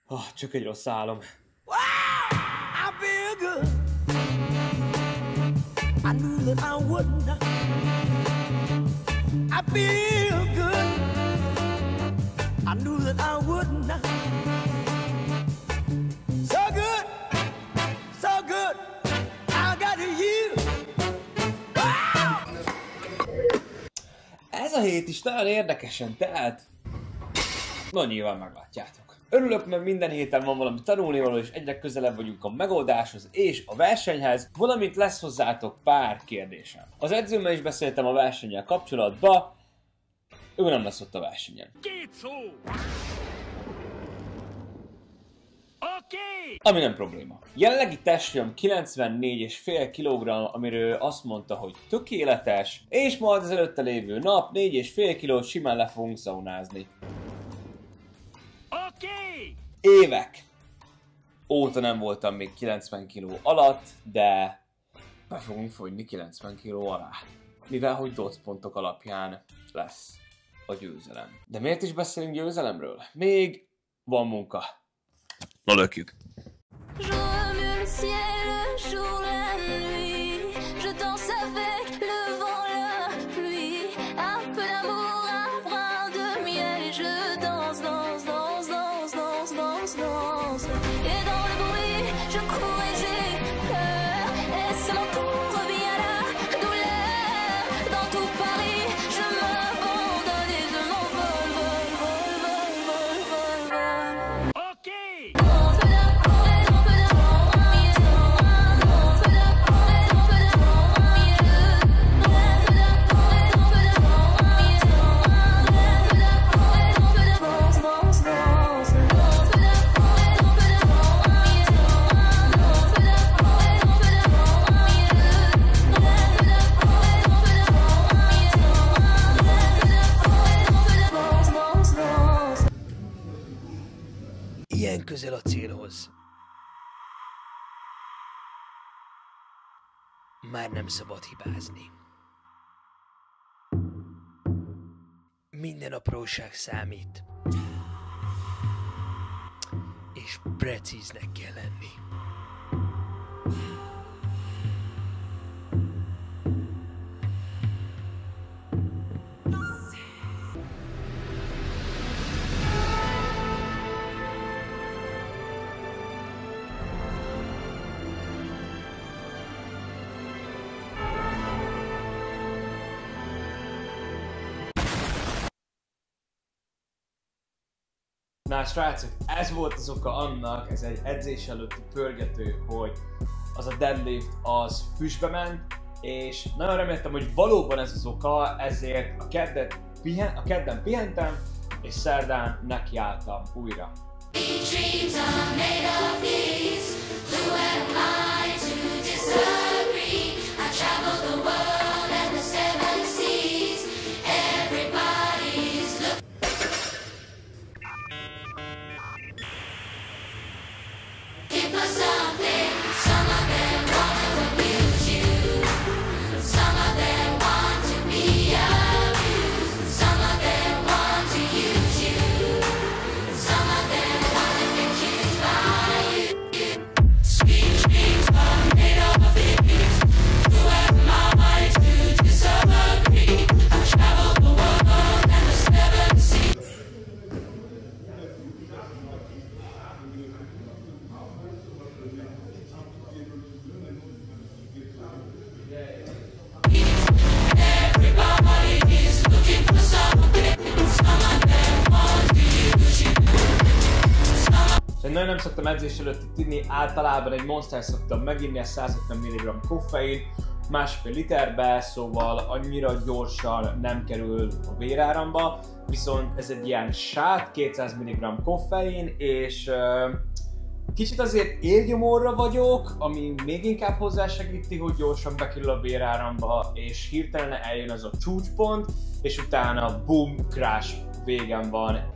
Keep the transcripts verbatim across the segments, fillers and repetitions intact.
Oh, csak egy rossz álom. Wow, I feel good. I knew that I wouldn't. I feel good. I knew that I wouldn't. So good, so good. I got you. Wow. Ez a hét is nagyon érdekesen telt. No, nyilván meglátjátok. Örülök, mert minden héten van valami tanulnivaló, és egyre közelebb vagyunk a megoldáshoz és a versenyhez, valamint lesz hozzátok pár kérdésem. Az edzőmmel is beszéltem a versennyel kapcsolatban, ő nem lesz ott a versenyen. Két szó! Oké! Ami nem probléma. Jelenlegi testnyom kilencvennégy egész öt kilogramm, amiről azt mondta, hogy tökéletes, és majd az előtte lévő nap négy egész öt kilót simán le fogunk szaunázni. Oké! Évek óta nem voltam még kilencven kiló alatt, de be fogunk fogyni kilencven kiló alá. Mivel hogy docpontok alapján lesz a győzelem. De miért is beszélünk győzelemről? Még van munka. Na lökjük! Ilyen közel a célhoz. Már nem szabad hibázni. Minden apróság számít. És precíznek kell lenni. Na srácok, ez volt az oka annak, ez egy edzés előtti pörgető, hogy az a deadlift az füstbe ment, és nagyon reméltem, hogy valóban ez az oka, ezért a, keddet pihen, a kedden pihentem, és szerdán nekiálltam újra. Nagyon nem szoktam edzés előtt inni, általában egy Monster szoktam meginni, ez száz ötven milligramm koffein, másfél literbe, szóval annyira gyorsan nem kerül a véráramba, viszont ez egy ilyen sát, kétszáz milligramm koffein, és uh, kicsit azért érgyomorra vagyok, ami még inkább hozzásegíti, hogy gyorsan bekerül a véráramba, és hirtelen eljön az a csúcspont, és utána boom, crash, végem van.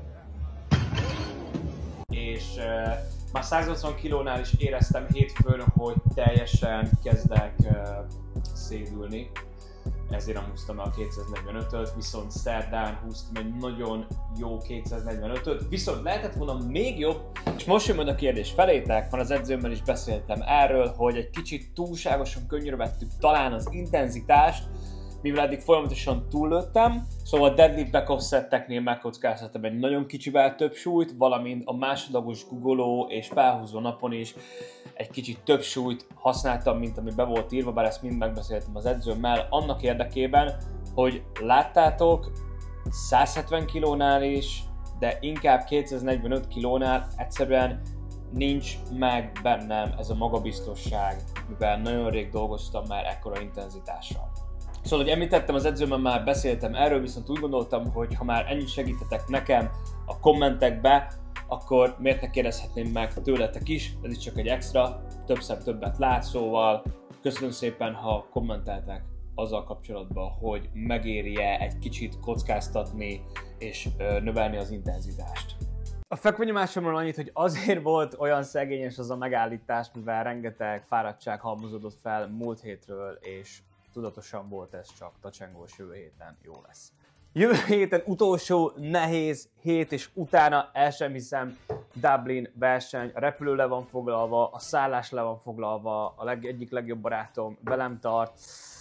És uh, már száznyolcvan kilónál is éreztem hétfőn, hogy teljesen kezdek uh, szédülni. ezért nem húztam el a kétszáznegyvenötöt, viszont szerdán húztam egy nagyon jó kétszáznegyvenötöt, viszont lehetett volna még jobb. És most jön majd a kérdés felétek, van az edzőmmel is beszéltem erről, hogy egy kicsit túlságosan könnyűre vettük talán az intenzitást, mivel eddig folyamatosan túllőttem, szóval a deadlift back-off szetteknél megkockáztattam egy nagyon kicsivel több súlyt, valamint a másodlagos guggoló és felhúzó napon is egy kicsit több súlyt használtam, mint ami be volt írva, bár ezt mind megbeszéltem az edzőmmel, annak érdekében, hogy láttátok, száz hetven kilónál is, de inkább kétszáznegyvenöt kilónál egyszerűen nincs meg bennem ez a magabiztosság, mivel nagyon rég dolgoztam már ekkora intenzitással. Szóval, hogy említettem, az edzőmmel már beszéltem erről, viszont úgy gondoltam, hogy ha már ennyit segítetek nekem a kommentekbe, akkor miért ne kérdezhetném meg tőletek is, ez is csak egy extra, többször többet lát, szóval köszönöm szépen, ha kommenteltek azzal kapcsolatban, hogy megéri-e egy kicsit kockáztatni és ö, növelni az intenzitást. A fekvőnyomásomról annyit, hogy azért volt olyan szegényes az a megállítás, mivel rengeteg fáradtság halmozódott fel múlt hétről, és tudatosan volt ez csak tacsengós, jövő héten jó lesz. Jövő héten utolsó nehéz hét, és utána el sem hiszem Dublin verseny, a repülő le van foglalva, a szállás le van foglalva, a leg, egyik legjobb barátom velem tart.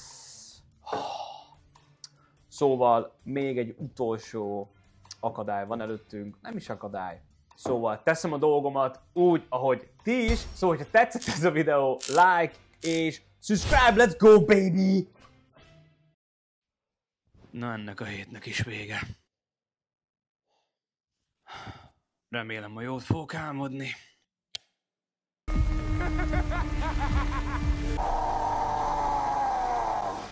Szóval még egy utolsó akadály van előttünk, nem is akadály. Szóval teszem a dolgomat úgy, ahogy ti is, szóval ha tetszett ez a videó, like és subscribe, let's go baby! Na, ennek a hétnek is vége. Remélem, hogy jót fogok álmodni.